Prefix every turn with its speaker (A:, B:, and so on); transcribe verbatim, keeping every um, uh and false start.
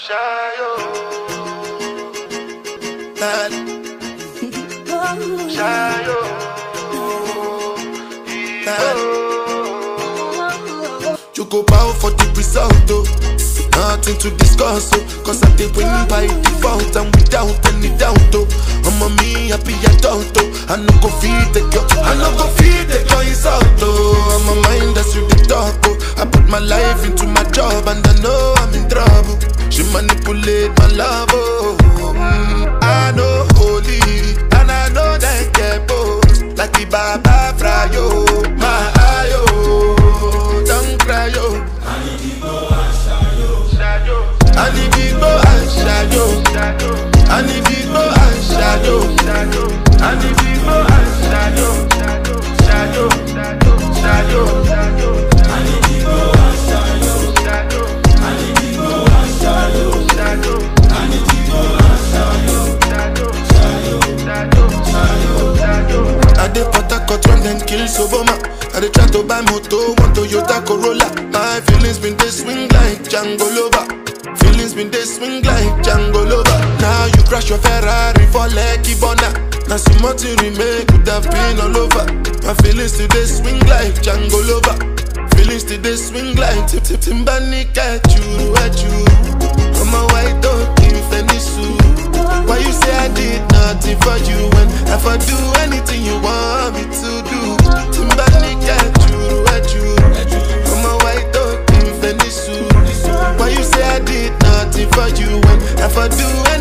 A: Shayo. Shayo. You go bow for the result, oh. Nothing to discuss, oh. Cause I did win by default and without any doubt, oh. I'm a me happy adult, oh. I no go feed the girl, I no go feed the girl insult, oh. I'm a mind that's you the talk, oh. I put my life into my job and I know I'm in trouble. She manipulate my love, oh. mm, I know holy and I know that get both. Like the Baba Frayo, my ayo, don't cry, yo.
B: I need to go and shadow.
A: I need to go and shadow. I need to go and shadow. I need to go and shadow. Shadow, shadow, shadow.
B: I need to go and shadow. I need to go and shadow. I need to go and shadow. Shadow, shadow, shadow.
A: I dey Port Harcourt when them kill Soboma. I dey try to buy moto, one Toyota Corolla. My feelings been they swing like Django Lover. Feelings been they swing like Django Lover. Now you crash your Ferrari for Lucky Bona. Now so much you remake could have been all over. My feelings today swing like Django Lover. Feelings today swing like Tip Tip Timbani at you, at you. I'm a white dog, if any suit. Why you say I did nothing for you when if I do anything you want me to do? Timbani at you, at you. I'm a white dog, if any suit. Why you say I did nothing for you when if I do